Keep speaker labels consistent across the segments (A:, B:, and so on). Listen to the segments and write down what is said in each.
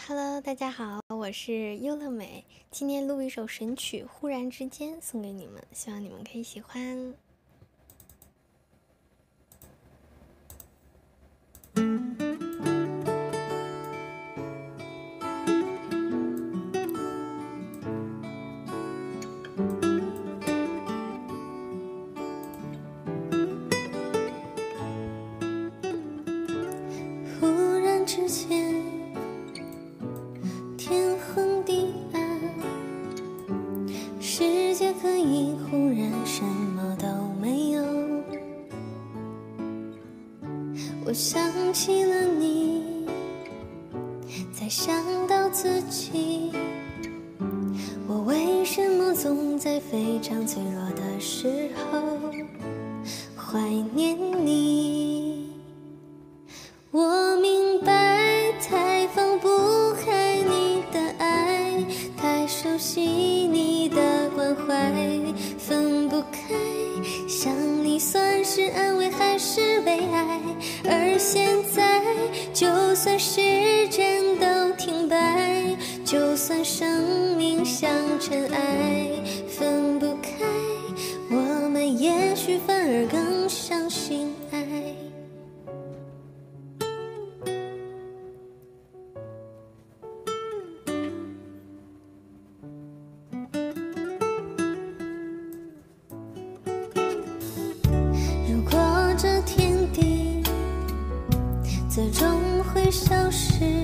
A: Hello， 大家好，我是优乐美，今天录一首神曲《忽然之间》送给你们，希望你们可以喜欢。忽然之间，天昏地暗，世界可以忽然什么都没有。我想起了你，才想到自己，我为什么总在非常脆弱的时候怀念你？我明白，太放不开你的爱，太熟悉你的关怀，分不开，想你算是安慰还是悲哀？而现在，就算时针都停摆，就算生命像尘埃，分不开，我们也许反而更相信爱。如果这天地最终会消失，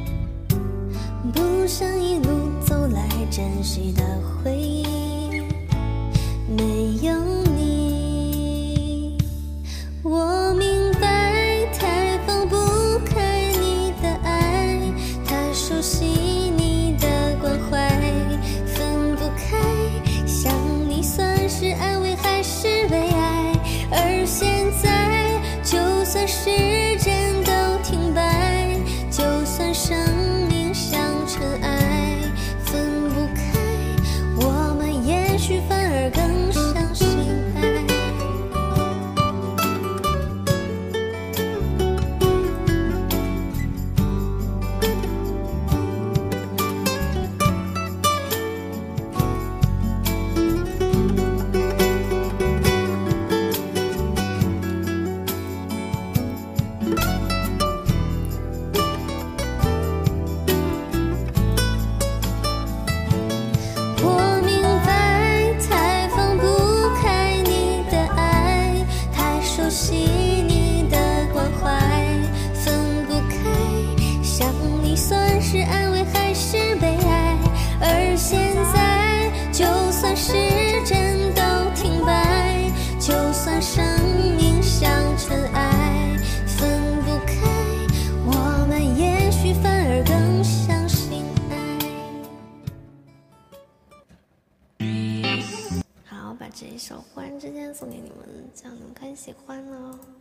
A: 不想一路走来珍惜的回忆，没有你，我明白，太放不开你的爱，太熟悉你的关怀，分不开，想你算是安慰还是悲哀？而现在，就算时针都停摆，就算生命像尘埃，分不开，我们也许反而更相信爱。我明白，太放不开你的爱，太熟悉你的关怀，分不开，想你算是安慰还是悲哀？而现在，就算时针都停摆，就算生命像尘埃，分不开，我们也许反而更相信爱。好，把这一首《忽然之间》送给你们，希望你们可以喜欢哦。